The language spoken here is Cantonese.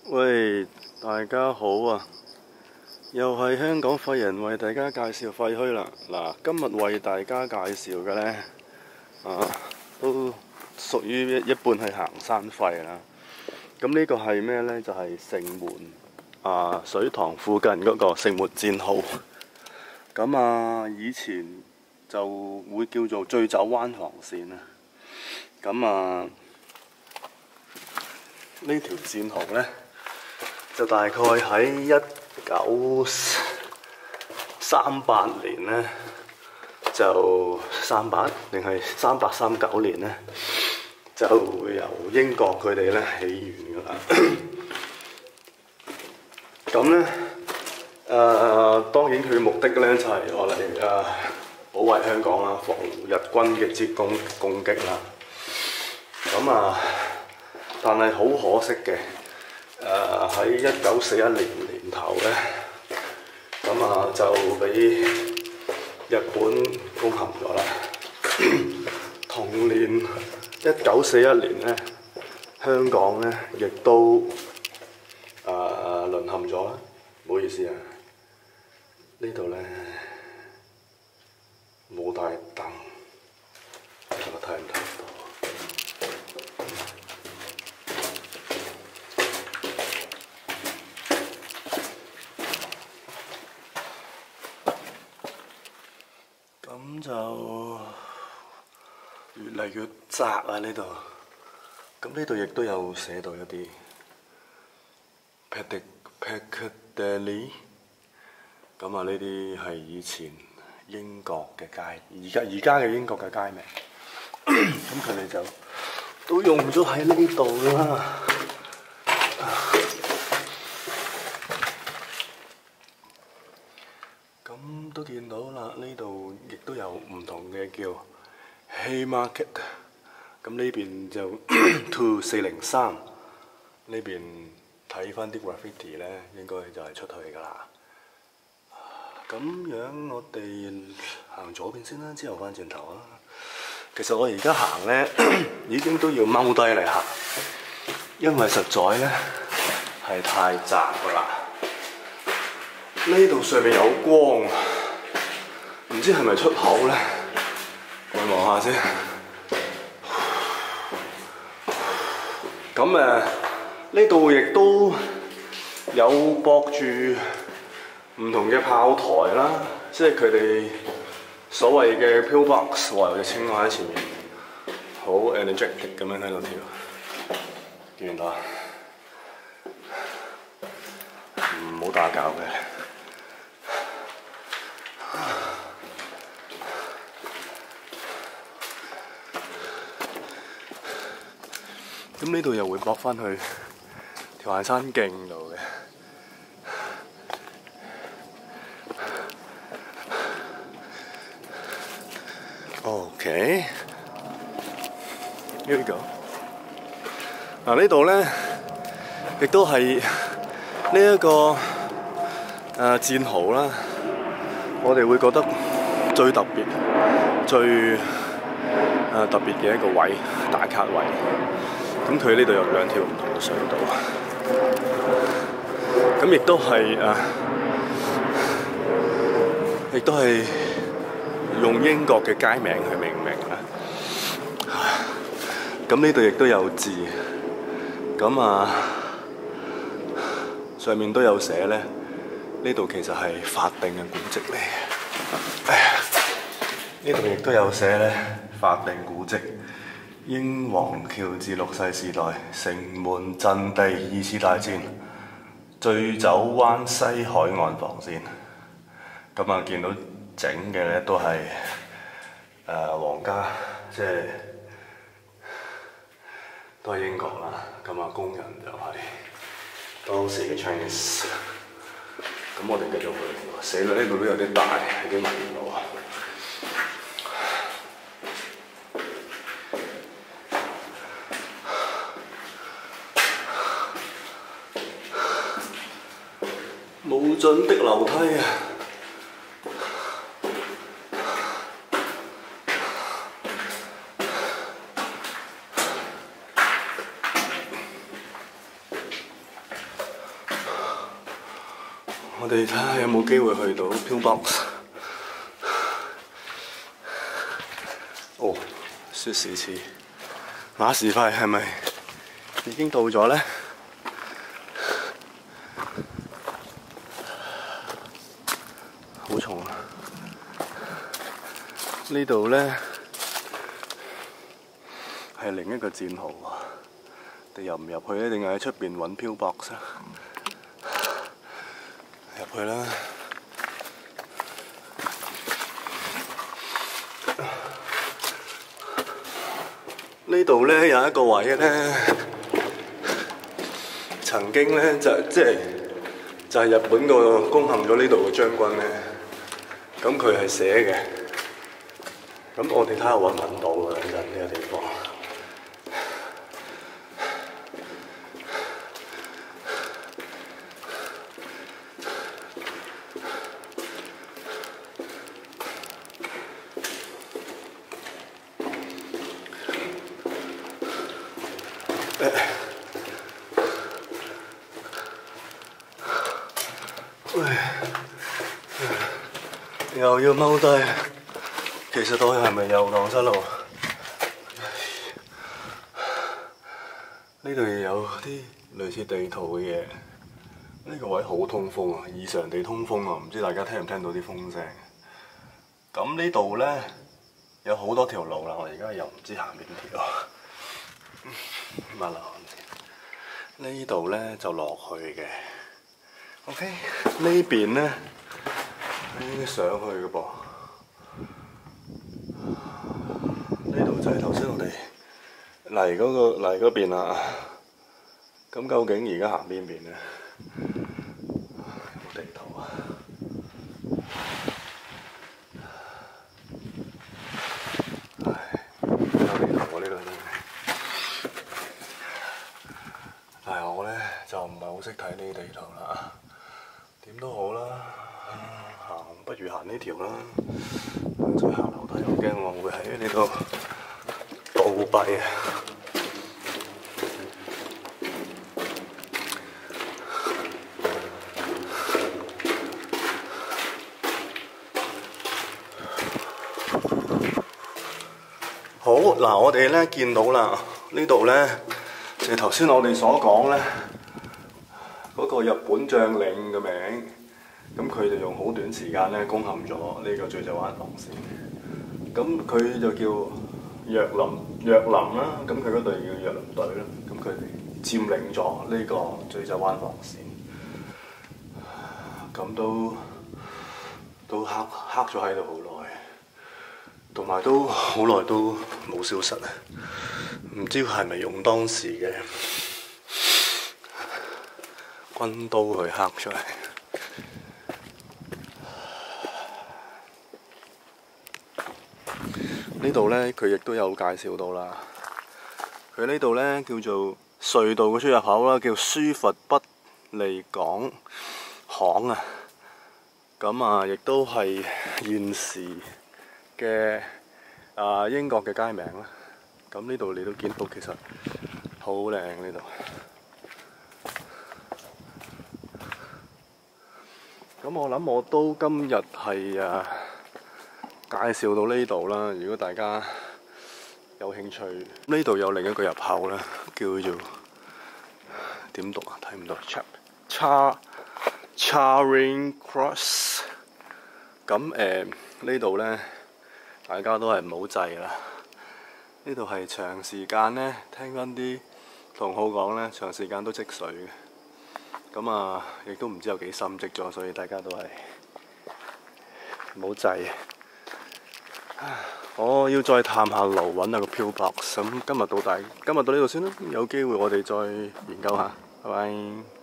喂，大家好啊！又係香港廢人為大家介紹廢墟啦。嗱，今日為大家介紹嘅呢，都屬於一半係行山廢啦。咁呢個係咩呢？就係城門水塘附近嗰個城門戰壕。咁以前就會叫做醉酒灣防線啊。咁呢條戰壕呢，就大概喺1938年呢，就38定係3839年呢，就會由英國佢哋呢起源㗎啦。咁呢，當然佢目的呢，就係攞嚟保衛香港啦，防日軍嘅攻擊啦。咁但係好可惜嘅。喺1941年頭呢，咁就俾日本攻陷咗啦。同年1941年呢，香港呢亦都淪陷咗啦。唔好意思啊，呢度呢冇帶燈，我睇唔睇到？咁就越嚟越窄啊！呢度，咁呢度亦都有寫到一啲 Piccadilly， 咁呢啲係以前英國嘅街，而家嘅英國嘅街名，咁佢哋就都用咗喺呢度啦。咁都見到啦，呢度亦都有唔同嘅叫 Haymarket， 咁呢邊就 2403， 呢邊睇翻啲 graffiti 咧，應該就係出去噶啦。咁樣我哋行左邊先啦，之後翻轉頭啦。其實我而家行咧已經都要踎低嚟行，因為實在咧係太窄噶啦。呢度上面有光，唔知係咪出口咧？我望下先。咁呢度亦都有駁住唔同嘅炮台啦，即係佢哋所謂嘅 pillbox， 話有隻青蛙喺前面，好 energetic 咁樣喺度跳，見唔到啊？唔好打攪嘅。咁呢度又會駁翻去條行山徑度嘅。OK， here we go。呢度咧，亦都係呢一個戰壕啦。我哋會覺得最特別、最特別嘅一個位，打卡位。咁佢呢度有兩條唔同嘅隧道，咁亦都係用英國嘅街名去命名啦。咁呢度亦都有字，咁上面都有寫咧。呢度其實係法定嘅古蹟嚟嘅。呢度亦都有寫咧，法定古蹟。英皇喬治六世時代城門陣地二次大戰，醉酒灣西海岸防線。咁見到整嘅咧都係皇家，即係都係英國啦。咁工人就係當時嘅 Chinese。咁我哋繼續去，死啦！呢度都有啲大，有啲聞唔到啊。無盡的樓梯啊！ 我哋睇下有冇機會去到 Pillbox。哦，說時遲，那時快，係咪已經到咗呢？好重啊！呢度呢係另一個戰壕啊！你入唔入去呢？定係喺出邊揾 Pillbox 啊？入去啦！呢度呢有一個位呢，曾經呢就係日本個攻陷咗呢度嘅將軍呢，咁佢係寫嘅。咁我哋睇下揾唔揾到啊！其實呢個地方。又要踎低，其實我係咪又蕩失路？呢度有啲類似地圖嘅嘢，呢個位好通風啊，異常地通風啊！唔知大家聽唔聽到啲風聲？咁呢度呢，有好多條路啦，我而家又唔知行邊條。乜啦？呢度呢就落去嘅。OK， 呢邊呢應該上去嘅噃。呢度就係頭先我哋嚟嗰邊啦。咁究竟而家行邊邊呢？有冇地圖啊？唉，有地圖喎呢度真係。但係我呢，就唔係好識睇呢啲地圖啦。點都好啦，不如行呢條啦。再行樓梯，我驚我會喺呢度倒斃啊！好嗱，我哋呢見到啦，呢度呢，就係頭先我哋所講呢嗰個日本將領嘅名，咁佢就用好短時間呢攻陷咗呢個醉就灣防線。咁佢就叫若林啦，咁佢嗰隊叫若林隊啦，咁佢哋佔領咗呢個醉就灣防線。咁都黑咗喺度好耐，同埋都好耐都冇消失啊！唔知係咪用當時嘅軍刀去刻出嚟？呢度呢，佢亦都有介紹到啦。佢呢度呢，叫做隧道嘅出入口啦，叫舒佛不利港巷啊。咁啊，亦都係現時嘅英國嘅街名啦。咁呢度你都見到，其實好靚呢度。咁我諗我都今日係介紹到呢度啦。如果大家有興趣，呢度有另一個入口啦，叫做點讀啊？睇唔到。Charing Cross。咁呢度呢，大家都係唔好滯啦。呢度係長時間呢，聽翻啲同好講呢，長時間都積水嘅。咁啊，亦都唔知有幾深積咗，所以大家都係唔好滯。我要再探下路，揾下個 Pillbox。咁今日到呢度先啦，有機會我哋再研究下。拜拜。